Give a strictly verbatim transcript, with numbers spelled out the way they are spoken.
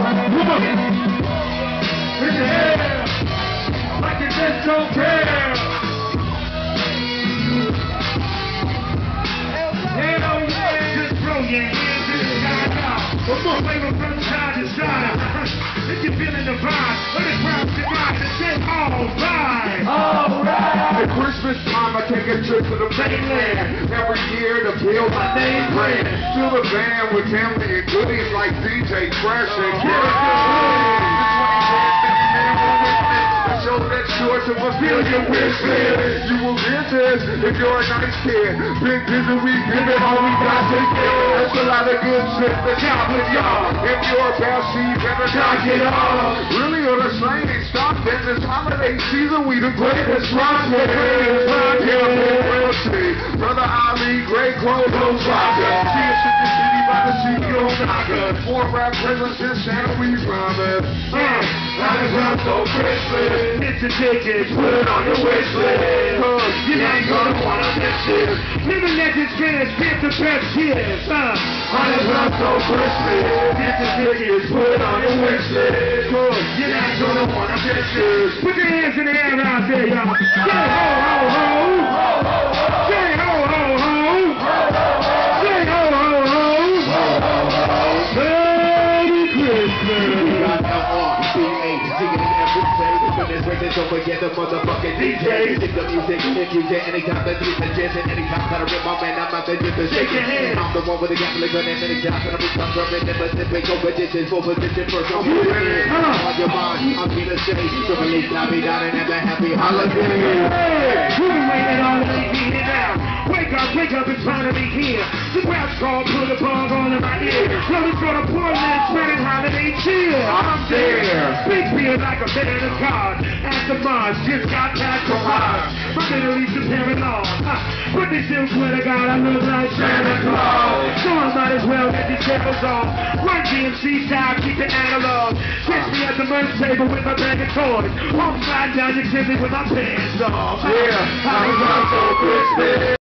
Come on. In the air. Like you just don't care. Hell yeah. Just throw your hands in the sky now. Come on. Flavor from side to side. If you're feeling the vibe, let it grab your mind and say alright. Alright. At Christmas time, I take a trip to the mainland. Every year, to feel my name brand. Fill the band with family and goodies like D J Fresh and Karen. Show that short to fulfill your wish list. You will get this if you're a nice kid. Big busy weekend and all we got to get. That's a lot of good shit to count with y'all. If you're a bad seed, better knock it off. Really on a slang ain't stopped in this holiday season. We the greatest rock with it. Yeah, big royalty. Brother Ali, great clothes, rocker. See us in the city by the C E O knocker. Four rap presents in Santa we promise. That is not so Christmas. Get your tickets, Put it on your wish list. cause You ain't gonna wanna miss it. living legends fans get the best years, huh? Honey, not so Christmas. Get your tickets, Put it on your wish list. cause You ain't gonna wanna miss it. put your hands in the air out there, y'all. Say ho, ho, ho. Say ho, ho, ho. Say ho, ho, ho. Merry Christmas. Don't forget the motherfucking D J. Stick the music, if you get anytime that you can jazz, and anytime that I rip my man, I'm out there just to shake your hand. I'm the one with the gambling gun, and many times that I become drumming, and but typical competition for position first. I'm here, on your mind, I'm gonna say, so release, I'll be down and have a happy holiday. Hey, you've been waiting all day, beat it now. Wake up, wake up, it's time to be here. The crowd's called, put a bug on in my ear. So let's go to Portland, spreading holiday cheer. I'm there. Big beer like a bit of the card. At the Mars, just got back from Mars. My Middle East is here and all. But they still swear to God I look like Santa Claus. So I might as well get these tables off. Run G M C style, keep it analog. Catch me at the lunch table with my bag of toys. Walk slide down your chimney with my pants off. Yeah, honey, not so Christmas.